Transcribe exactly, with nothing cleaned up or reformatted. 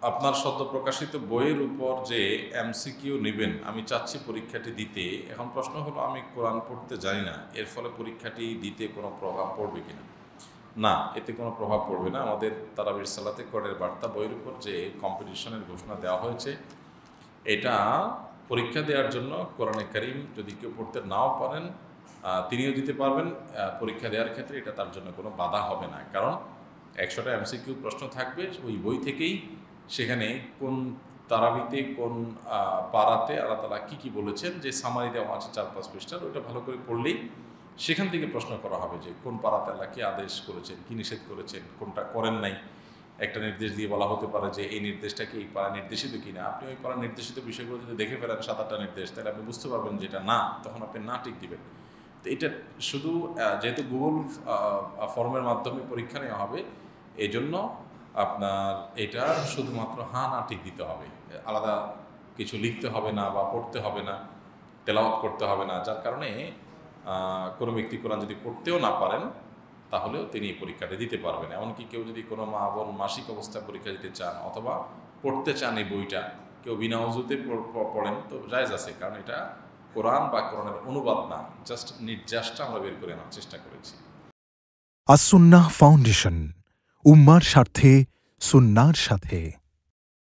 আপনার সদ্য প্রকাশিত বইয়ের উপর যে এমসিকিউ নেবেন, আমি চাচ্ছি পরীক্ষাটি দিতে। এখন প্রশ্ন হলো, আমি কোরআন পড়তে জানি না, এর ফলে পরীক্ষাটি দিতে কোনো প্রভাব পড়বে কিনা? না, এতে কোনো প্রভাব পড়বে না। আমাদের তারাবির সালাতে কোরআনের বার্তা বইয়ের উপর যে কম্পিটিশনের ঘোষণা দেওয়া হয়েছে, এটা পরীক্ষা দেওয়ার জন্য কোরআনে কারীম যদি কেউ পড়তে নাও পারেন তিনিও দিতে পারবেন। পরীক্ষা দেওয়ার ক্ষেত্রে এটা তার জন্য কোনো বাধা হবে না, কারণ একশোটা এমসিকিউ প্রশ্ন থাকবে ওই বই থেকেই। সেখানে কোন তারাবিতে কোন পারাতে আল্লাহ তাআলা কী কী বলেছেন যে সামারি দেওয়া আছে চার পাঁচ পৃষ্ঠার, ওইটা ভালো করে পড়লেই সেখান থেকে প্রশ্ন করা হবে যে কোন পারাতে আল্লাহ কী আদেশ করেছেন, কী নিষেধ করেছেন, কোনটা করেন নাই। একটা নির্দেশ দিয়ে বলা হতে পারে যে এই নির্দেশটা কি এই পাড়া নির্দেশিত কিনা। আপনি ওই পাড়া নির্দেশিত বিষয়গুলো যদি দেখে ফেলেন সাত আটটা নির্দেশ, তাহলে আপনি বুঝতে পারবেন যে এটা না, তখন আপনি না টিক দিবেন। তো এটা শুধু যেহেতু গুগল ফর্মের মাধ্যমে পরীক্ষা নেওয়া হবে, এই জন্য আপনার এটা শুধুমাত্র হ্যাঁ না টিক দিতে হবে, আলাদা কিছু লিখতে হবে না বা পড়তে হবে না, তেলাওয়াত করতে হবে না। যার কারণে কোনো ব্যক্তি কোরআন যদি পড়তেও না পারেন তাহলেও তিনি পরীক্ষাটা দিতে পারবেন। এমনকি কেউ যদি কোনো মা বোন মাসিক অবস্থায় পরীক্ষা দিতে চান অথবা পড়তে চান এই বইটা, কেউ বিনা উযুতে পড়েন তো জায়েজ আছে, কারণ এটা কোরআন বা কোরআনের অনুবাদ না, জাস্ট নির্যাসটা আমরা বের করে আনার চেষ্টা করেছি। আস সুন্নাহ ফাউন্ডেশন, উম্মার স্বার্থে সুন্নাহর সাথে।